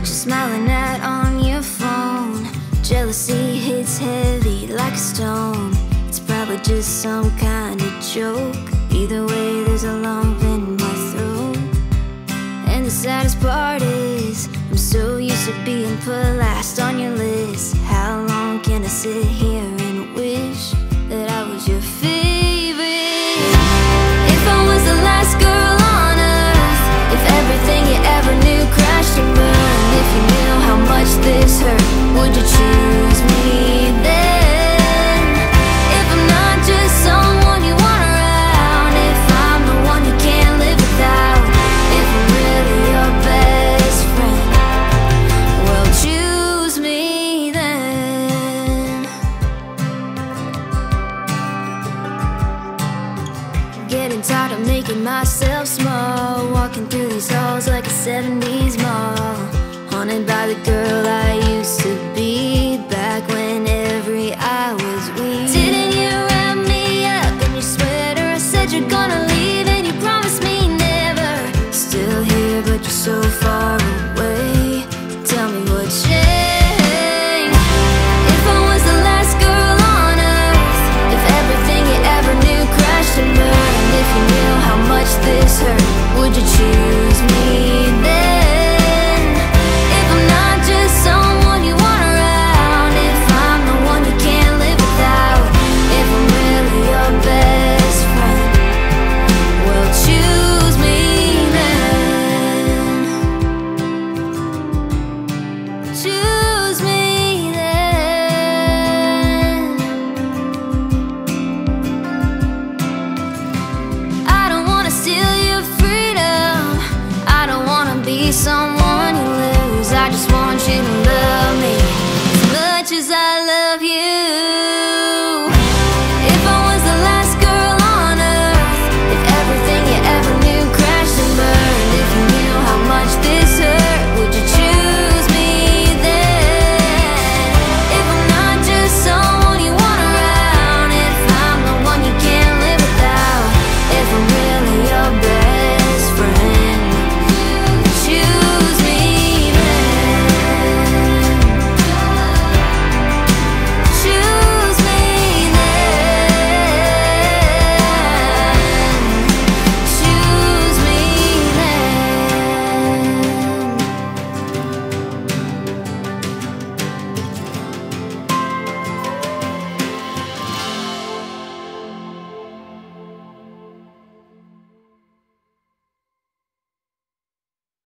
you're smiling at on your phone. Jealousy hits heavy like a stone. It's probably just some kind of joke. Either way, there's a lump in my throat. And the saddest part is, I'm so used to being put last on your list. How long can I sit here and wish that I was your favorite? If I was the last girl on earth, if everything you ever knew crashed and burned, if you knew how much this hurt, would you choose me then? If I'm not just someone you want around, if I'm the one you can't live without, if I'm really your best friend, well, choose me then. Getting tired of making myself small, walking through these halls like a 70s mall, haunted by the girl I used to be, back when every eye was weak. Didn't you wrap me up in your sweater? I said you're gonna leave and you promised me never. Still here but you're so far away. Tell me what changed. If I was the last girl on earth, if everything you ever knew crashed and burned, if you knew how much this hurt, would you choose me then? If I'm not just someone you want around, if I'm the one you can't live without, if I'm really your best friend, well, choose me then. Choose me then. I don't wanna steal your freedom, I don't wanna be someone